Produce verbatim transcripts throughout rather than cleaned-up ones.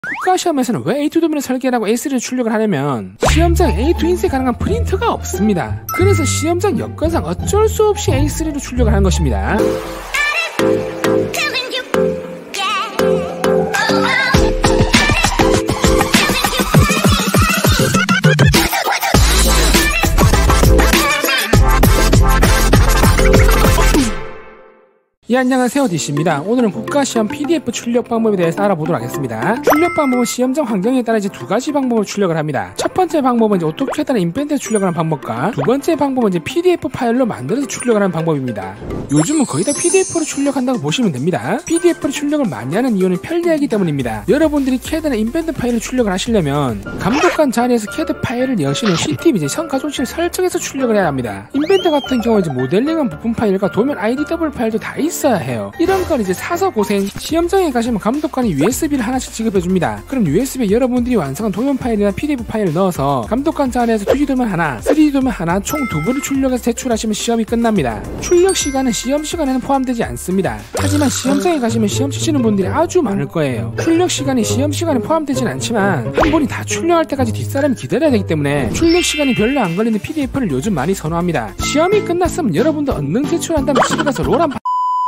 국가시험에서는 왜 에이 투 도면을 설계하고 에이 쓰리를 출력을 하냐면 시험장 에이 투 인쇄 가능한 프린터가 없습니다. 그래서 시험장 여건상 어쩔 수 없이 에이 쓰리로 출력을 하는 것입니다. 예, 안녕하세요, 디씨입니다. 오늘은 국가시험 피디에프 출력 방법에 대해서 알아보도록 하겠습니다. 출력 방법은 시험장 환경에 따라 이제 두 가지 방법으로 출력을 합니다. 첫 번째 방법은 이제 오토캐드나 인벤트에 출력을 하는 방법과 두 번째 방법은 이제 피디에프 파일로 만들어서 출력을 하는 방법입니다. 요즘은 거의 다 피디에프로 출력한다고 보시면 됩니다. 피디에프로 출력을 많이 하는 이유는 편리하기 때문입니다. 여러분들이 캐드나 인벤트 파일로 출력을 하시려면 감독관 자리에서 캐드 파일을 여시는 씨티비 이제 성과 조치를 설정해서 출력을 해야 합니다. 인벤트 같은 경우 이제 모델링한 부품 파일과 도면 아이디더블유 파일도 다 있어요. 써야 해요. 이런 건 이제 사서 고생. 시험장에 가시면 감독관이 유에스비를 하나씩 지급해줍니다. 그럼 유에스비에 여러분들이 완성한 도면 파일이나 피디에프 파일을 넣어서 감독관 자리에서 투디 도면 하나, 쓰리디 도면 하나 총 두 부를 출력해서 제출하시면 시험이 끝납니다. 출력 시간은 시험 시간에는 포함되지 않습니다. 하지만 시험장에 가시면 시험 치시는 분들이 아주 많을 거예요. 출력 시간이 시험 시간에 포함되진 않지만 한 분이 다 출력할 때까지 뒷사람이 기다려야 되기 때문에 출력 시간이 별로 안 걸리는 피디에프를 요즘 많이 선호합니다. 시험이 끝났으면 여러분도 얼른 제출한 다음에 집에 가서 롤 한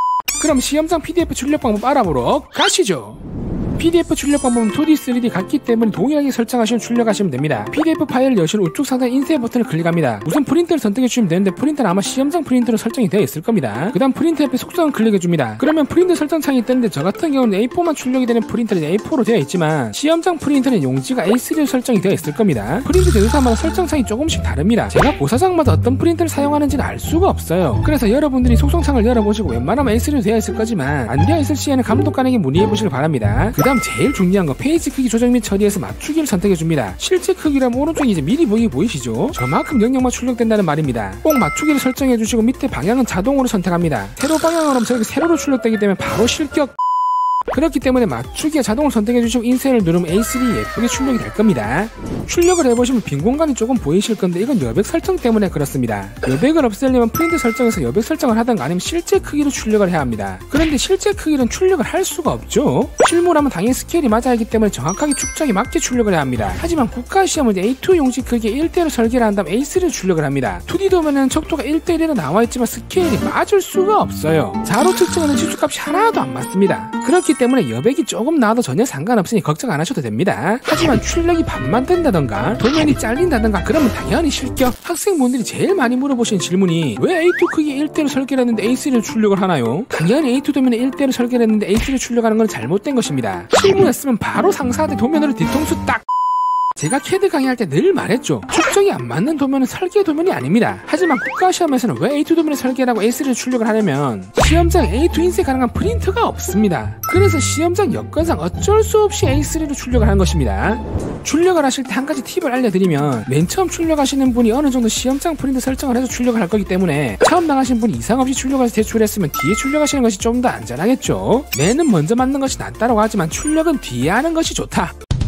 그럼 시험장 피디에프 출력 방법 알아보러 가시죠. 피디에프 출력 방법은 투디, 쓰리디 같기 때문에 동일하게 설정하시면 출력하시면 됩니다. 피디에프 파일을 여시는 우측 상단 인쇄 버튼을 클릭합니다. 우선 프린터를 선택해주시면 되는데 프린터는 아마 시험장 프린터로 설정이 되어 있을 겁니다. 그 다음 프린터 옆에 속성을 클릭해줍니다. 그러면 프린터 설정 창이 뜨는데 저 같은 경우는 에이 포만 출력이 되는 프린터는 에이 포로 되어 있지만 시험장 프린터는 용지가 에이 쓰리로 설정이 되어 있을 겁니다. 프린터 제조사마다 설정 창이 조금씩 다릅니다. 제가 고사장마다 어떤 프린터를 사용하는지는 알 수가 없어요. 그래서 여러분들이 속성창을 열어보시고 웬만하면 에이 쓰리로 되어 있을 거지만 안 되어 있을 시에는 감독관에게 문의해보시길 바랍니다. 그 다음 제일 중요한 거 페이지 크기 조정 및 처리에서 맞추기를 선택해줍니다. 실제 크기라면 오른쪽에 이제 미리 보기 보이시죠? 저만큼 영역만 출력된다는 말입니다. 꼭 맞추기를 설정해주시고 밑에 방향은 자동으로 선택합니다. 세로 방향으로 하면 저렇게 세로로 출력되기 때문에 바로 실격. 그렇기 때문에 맞추기에 자동으로 선택해주시고 인쇄를 누르면 에이 쓰리 예쁘게 출력이 될 겁니다. 출력을 해보시면 빈 공간이 조금 보이실 건데 이건 여백 설정 때문에 그렇습니다. 여백을 없애려면 프린트 설정에서 여백 설정을 하든가 아니면 실제 크기로 출력을 해야 합니다. 그런데 실제 크기는 출력을 할 수가 없죠. 실무라면 당연히 스케일이 맞아야 하기 때문에 정확하게 축적에 맞게 출력을 해야 합니다. 하지만 국가시험은 에이 투 용지 크기에 일 대로 설계를 한 다음 에이 쓰리로 출력을 합니다. 투디 도면은 척도가 일 대 일로 나와있지만 스케일이 맞을 수가 없어요. 자로 측정하는 지수값이 하나도 안 맞습니다. 그렇기 때문에 여백이 조금 나와도 전혀 상관없으니 걱정 안 하셔도 됩니다. 하지만 출력이 반만 된다던가 도면이 잘린다던가 그러면 당연히 실격. 학생분들이 제일 많이 물어보시는 질문이 왜 에이 투 크기 일 대로 설계를 했는데 에이 쓰리로 출력을 하나요? 당연히 에이 투 도면에 일 대로 설계를 했는데 에이 쓰리로 출력하는 건 잘못된 것입니다. 실무했으면 바로 상사한테 도면으로 뒤통수 딱. 제가 캐드 강의할 때 늘 말했죠. 축정이 안 맞는 도면은 설계 도면이 아닙니다. 하지만 국가시험에서는 왜 에이 투 도면을 설계하고 에이 쓰리로 출력을 하냐면 시험장 에이 투 인쇄 가능한 프린터가 없습니다. 그래서 시험장 여건상 어쩔 수 없이 에이 쓰리로 출력을 하는 것입니다. 출력을 하실 때 한 가지 팁을 알려드리면 맨 처음 출력하시는 분이 어느 정도 시험장 프린터 설정을 해서 출력을 할 거기 때문에 처음 나가신 분이 이상 없이 출력해서 제출했으면 뒤에 출력하시는 것이 좀 더 안전하겠죠. 맨은 먼저 맞는 것이 낫다고 하지만 출력은 뒤에 하는 것이 좋다.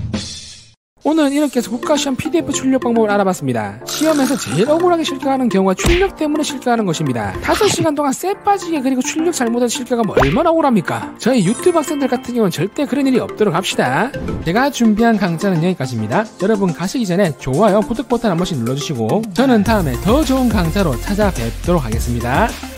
오늘은 이렇게 해서 국가시험 피디에프 출력 방법을 알아봤습니다. 시험에서 제일 억울하게 실격하는 경우가 출력 때문에 실격하는 것입니다. 다섯 시간 동안 쎄 빠지게 그리고 출력 잘못해서 실격하면 얼마나 억울합니까? 저희 유튜브 학생들 같은 경우는 절대 그런 일이 없도록 합시다. 제가 준비한 강좌는 여기까지입니다. 여러분 가시기 전에 좋아요, 구독 버튼 한 번씩 눌러주시고 저는 다음에 더 좋은 강좌로 찾아뵙도록 하겠습니다.